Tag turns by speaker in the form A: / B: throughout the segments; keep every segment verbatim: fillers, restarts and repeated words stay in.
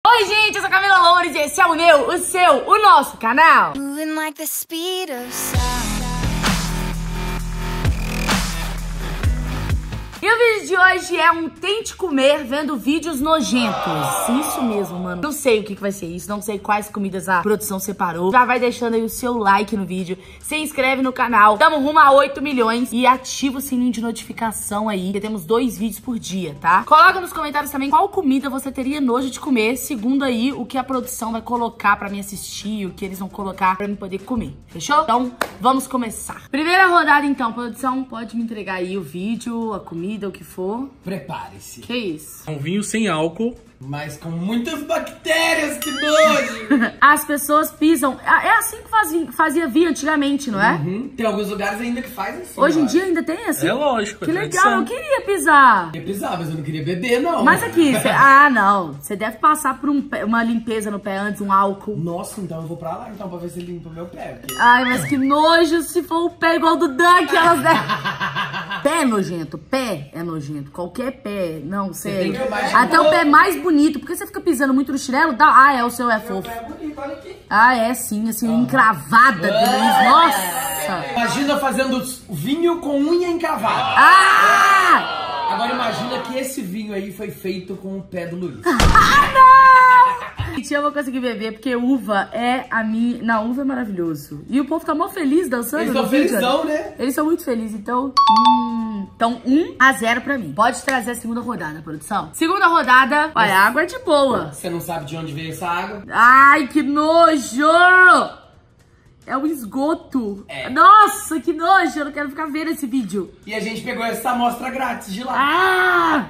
A: Oi, gente, eu sou a Camila Loures e esse é o meu, o seu, o nosso canal.
B: Moving like the speed of sound.
A: E o vídeo de hoje é um tente comer vendo vídeos nojentos. Isso mesmo, mano. Não sei o que, que vai ser isso, não sei quais comidas a produção separou. Já vai deixando aí o seu like no vídeo, se inscreve no canal. Tamo rumo a oito milhões e ativa o sininho de notificação aí, que temos dois vídeos por dia, tá? Coloca nos comentários também qual comida você teria nojo de comer, segundo aí o que a produção vai colocar pra mim assistir, o que eles vão colocar pra mim poder comer. Fechou? Então, vamos começar. Primeira rodada então, produção, pode me entregar aí o vídeo, a comida, o que for.
C: Prepare-se.
A: Que isso?
D: Um vinho sem álcool,
C: mas com muitas bactérias, que nojo!
A: As pessoas pisam. É assim que fazia, fazia vinho antigamente, não é?
C: Uhum. Tem alguns lugares ainda que fazem assim.
A: Hoje em dia ainda tem assim?
D: é lógico.
A: Que
D: é
A: legal,
D: tradição.
A: eu queria pisar.
C: Eu queria pisar, mas eu não queria beber, não.
A: Mas aqui, cê, ah, não. Você deve passar por um pé, uma limpeza no pé antes, um álcool.
C: Nossa, então eu vou pra lá então pra ver se limpa meu pé. Porque...
A: Ai, mas que nojo se for o pé igual do Duck, elas devem... Pé é nojento, pé é nojento. Qualquer pé, não, sério. Até o pé mais bonito, porque você fica pisando muito no chinelo, dá... Ah, é, o seu é fofo.
C: Meu pé é bonito, olha aqui.
A: Ah, é sim, assim, encravada. Ah, nossa!
C: Imagina fazendo vinho com unha encravada.
A: Ah!
C: Agora imagina que esse vinho aí foi feito com o pé do Luiz.
A: Ah, não! Gente, eu vou conseguir beber, porque uva é a minha... Não, uva é maravilhoso. E o povo tá mó feliz dançando.
C: Eles estão
A: no vídeo.
C: felizão, né?
A: Eles são muito felizes, então... Hum... Então, um a zero pra mim. Pode trazer a segunda rodada, produção. Segunda rodada, olha, a água é de boa.
C: Você não sabe de onde veio essa água?
A: Ai, que nojo! É um esgoto.
C: É.
A: Nossa, que nojo! Eu não quero ficar vendo esse vídeo.
C: E a gente pegou essa amostra grátis de lá.
A: Ah!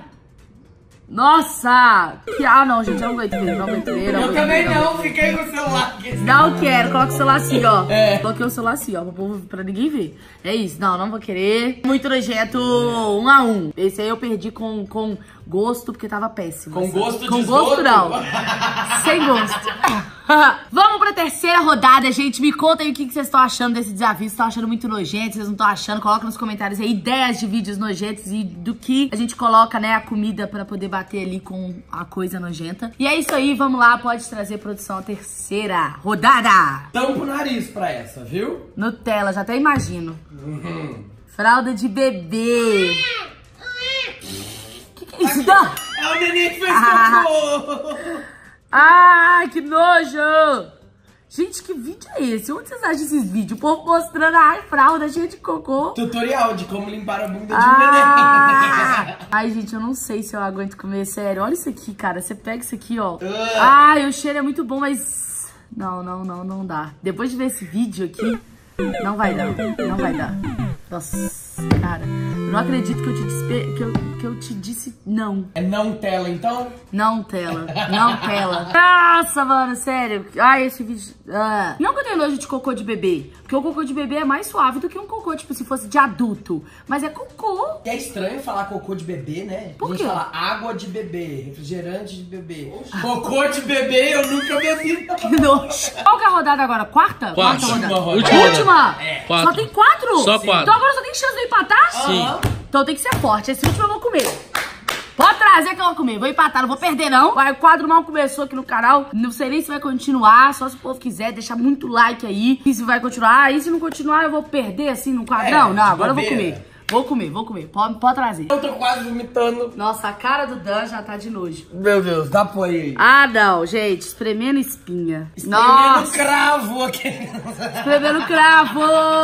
A: Nossa! Que... Ah, não, gente, eu não aguento ver, não aguento ver. Não
C: Eu
A: aguento
C: também
A: ver,
C: não, fiquei com o celular aqui.
A: Não quero, coloca o celular assim, ó.
C: É.
A: Coloquei o celular assim, ó, pra, povo, pra ninguém ver. É isso, não, não vou querer. Muito nojento, um a um. Esse aí eu perdi com, com gosto, porque tava péssimo.
C: Com gosto de
A: Com gosto,
C: esgoto?
A: não. Sem gosto. Vamos pra terceira rodada, gente. Me contem o que vocês estão achando desse desafio. Vocês estão achando muito nojento, vocês não estão achando? Coloca nos comentários aí ideias de vídeos nojentos e do que a gente coloca, né, a comida pra poder bater ali com a coisa nojenta. E é isso aí, vamos lá, pode trazer, produção, a terceira rodada.
C: Tampa o nariz pra essa, viu?
A: Nutella, já até imagino.
C: Uhum.
A: Fralda de bebê. Que que é isso? Não.
C: É o neném que fez
A: Ah.
C: cocô!
A: Ah, que nojo! Gente, que vídeo é esse? Onde vocês acham esses vídeos? O povo mostrando a fralda cheia de cocô.
C: Tutorial de como limpar a bunda de um
A: Ah!
C: neném.
A: Ai, gente, eu não sei se eu aguento comer, sério. Olha isso aqui, cara. Você pega isso aqui, ó.
C: Ah.
A: Ai, o cheiro é muito bom, mas... Não, não, não, não dá. Depois de ver esse vídeo aqui, não vai dar. Não vai dar. Nossa, cara. Eu não acredito que eu te disse, que eu, que eu te disse não.
C: É não tela, então?
A: Não tela, não tela. Nossa, mano, sério. Ai, esse vídeo... Ah. Não que eu tenho nojo de cocô de bebê. Porque o cocô de bebê é mais suave do que um cocô, tipo, se fosse de adulto. Mas é cocô.
C: É estranho falar cocô de bebê, né?
A: Por
C: a gente
A: quê?
C: fala água de bebê, refrigerante de bebê. Cocô de bebê eu nunca bebi. não.
A: Que nojo. Qual que é a rodada agora? Quarta?
D: Quarta.
A: rodada.
C: Última rodada.
D: Última.
A: Última?
C: É.
D: Quatro.
A: Só tem quatro?
D: Só
A: Sim.
D: quatro.
A: Então agora só tem chance de eu empatar?
D: Sim.
C: Aham.
A: Então tem que ser forte. Esse último eu vou comer. Pode trazer que eu vou comer. Vou empatar, não vou perder, não. Vai, o quadro mal começou aqui no canal. Não sei nem se vai continuar. Só se o povo quiser, deixar muito like aí. E se vai continuar. E se não continuar, eu vou perder assim no quadrão?
C: É,
A: não,
C: de
A: agora eu vou
C: bobeira.
A: comer. Vou comer, vou comer. Pode, pode trazer.
C: Eu tô quase vomitando.
A: Nossa, a cara do Dan já tá de nojo.
C: Meu Deus, dá apoio aí.
A: Ah, não, gente. Espremendo espinha.
C: Espremendo
A: Nossa.
C: cravo aqui.
A: Espremendo cravo.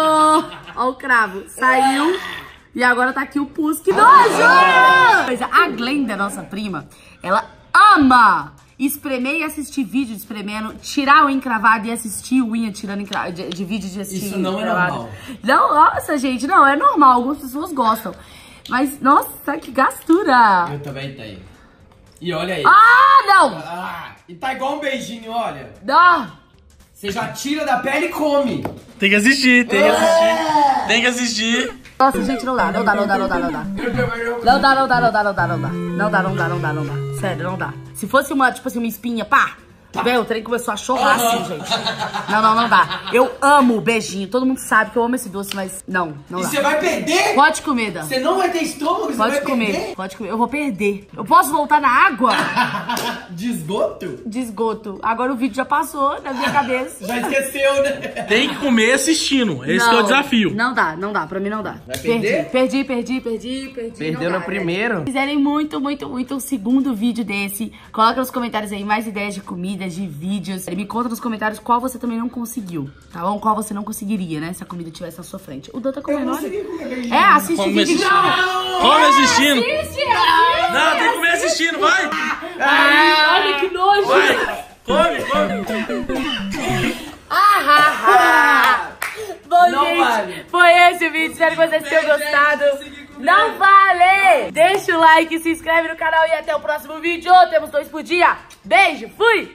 A: Ó o cravo. Saiu. E agora tá aqui o pus. Que nojo! Pois é, a Glenda, nossa prima, ela ama espremer e assistir vídeo de espremendo, tirar o encravado e assistir unha tirando encra... de, de vídeo de assistir
C: Isso não é
A: encravado.
C: normal.
A: Não, nossa, gente, não, é normal. Algumas pessoas gostam. Mas, nossa, que gastura.
C: Eu também tenho. E olha aí.
A: Ah, não!
C: Ah, e tá igual um beijinho, olha.
A: Não!
C: Você já tira da pele e come.
D: Tem que assistir, tem que assistir. Tem que assistir.
A: Nossa, gente, não dá, não dá, não dá, não dá, não dá. Não dá, não dá, não dá, não dá, não dá. Não dá, não dá, não dá, não dá. Sério, não dá. Se fosse uma, tipo assim, uma espinha, pá, Véi, o trem começou a chorar assim, gente. Não, não, não dá. Eu amo o beijinho. Todo mundo sabe que eu amo esse doce, mas não, não
C: E
A: dá.
C: você vai perder?
A: Pode comer, Dan.
C: Você não vai ter estômago? Você
A: Pode
C: vai
A: comer,
C: perder?
A: pode comer. Eu vou perder. Eu posso voltar na água?
C: De esgoto?
A: De esgoto. Agora o vídeo já passou na minha cabeça.
C: Já esqueceu, né?
D: Tem que comer assistindo. Esse que é o desafio.
A: Não dá, não dá. Pra mim não dá.
C: Vai perder?
A: Perdi, perdi, perdi, perdi.
C: Perdeu
A: não
C: no
A: dá,
C: primeiro?
A: Se quiserem muito, muito, muito um segundo vídeo desse, coloca nos comentários aí mais ideias de comidas, de vídeos. Me conta nos comentários qual você também não conseguiu, tá bom? Qual você não conseguiria, né? Se a comida estivesse na sua frente. O Dan tá comendo, olha. É, assiste
D: Come
A: vídeo.
D: assistindo.
A: Não.
D: Come assistindo.
A: Assiste, assiste.
D: Não, tem que comer assistindo, vai.
A: Ai, olha que nojo.
D: Vai. Come, come.
A: Ah, ah, ah. Bom,
C: Não
A: gente,
C: vale.
A: foi esse o vídeo. Espero que vocês tenham gostado. Não vale! Deixa o like, se inscreve no canal e até o próximo vídeo. Temos dois por dia. Beijo, fui!